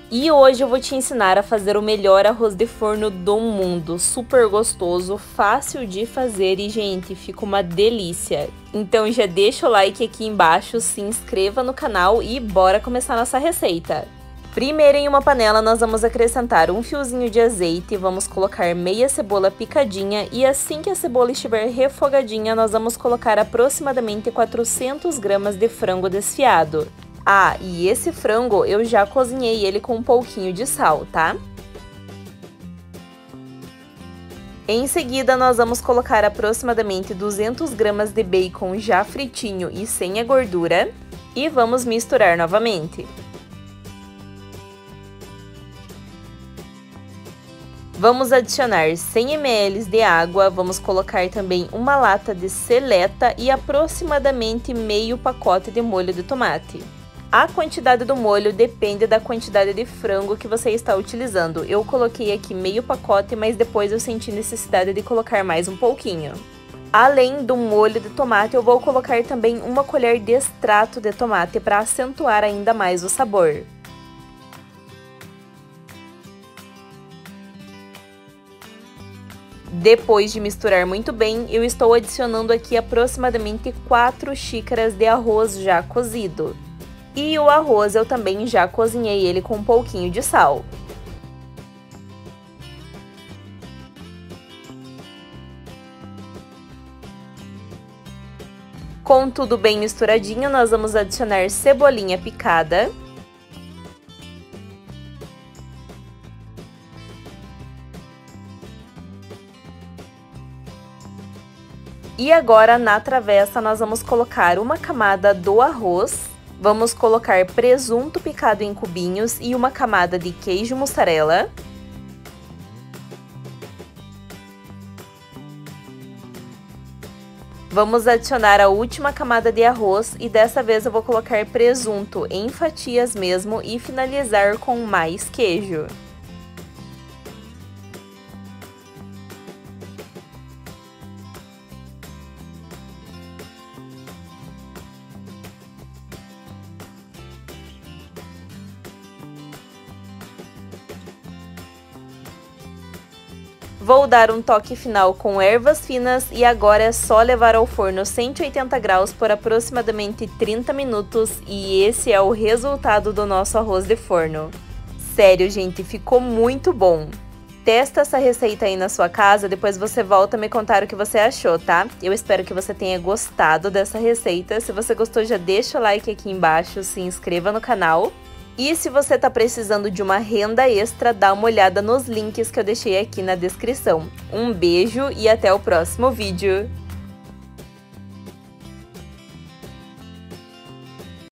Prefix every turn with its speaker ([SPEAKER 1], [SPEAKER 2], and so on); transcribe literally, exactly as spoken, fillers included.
[SPEAKER 1] E hoje eu vou te ensinar a fazer o melhor arroz de forno do mundo, super gostoso, fácil de fazer e, gente, fica uma delícia. Então já deixa o like aqui embaixo, se inscreva no canal e bora começar nossa receita. Primeiro, em uma panela, nós vamos acrescentar um fiozinho de azeite, vamos colocar meia cebola picadinha e assim que a cebola estiver refogadinha, nós vamos colocar aproximadamente quatrocentas gramas de frango desfiado. Ah, e esse frango eu já cozinhei ele com um pouquinho de sal, tá? Em seguida, nós vamos colocar aproximadamente duzentas gramas de bacon já fritinho e sem a gordura e vamos misturar novamente. Vamos adicionar cem mililitros de água, vamos colocar também uma lata de seleta e aproximadamente meio pacote de molho de tomate. A quantidade do molho depende da quantidade de frango que você está utilizando. Eu coloquei aqui meio pacote, mas depois eu senti necessidade de colocar mais um pouquinho. Além do molho de tomate, eu vou colocar também uma colher de extrato de tomate para acentuar ainda mais o sabor. Depois de misturar muito bem, eu estou adicionando aqui aproximadamente quatro xícaras de arroz já cozido. E o arroz eu também já cozinhei ele com um pouquinho de sal. Com tudo bem misturadinho, nós vamos adicionar cebolinha picada. E agora, na travessa, nós vamos colocar uma camada do arroz, vamos colocar presunto picado em cubinhos e uma camada de queijo mussarela. Vamos adicionar a última camada de arroz e dessa vez eu vou colocar presunto em fatias mesmo e finalizar com mais queijo. Vou dar um toque final com ervas finas e agora é só levar ao forno cento e oitenta graus por aproximadamente trinta minutos e esse é o resultado do nosso arroz de forno. Sério, gente, ficou muito bom! Testa essa receita aí na sua casa, depois você volta a me contar o que você achou, tá? Eu espero que você tenha gostado dessa receita. Se você gostou, já deixa o like aqui embaixo, se inscreva no canal. E se você tá precisando de uma renda extra, dá uma olhada nos links que eu deixei aqui na descrição. Um beijo e até o próximo vídeo!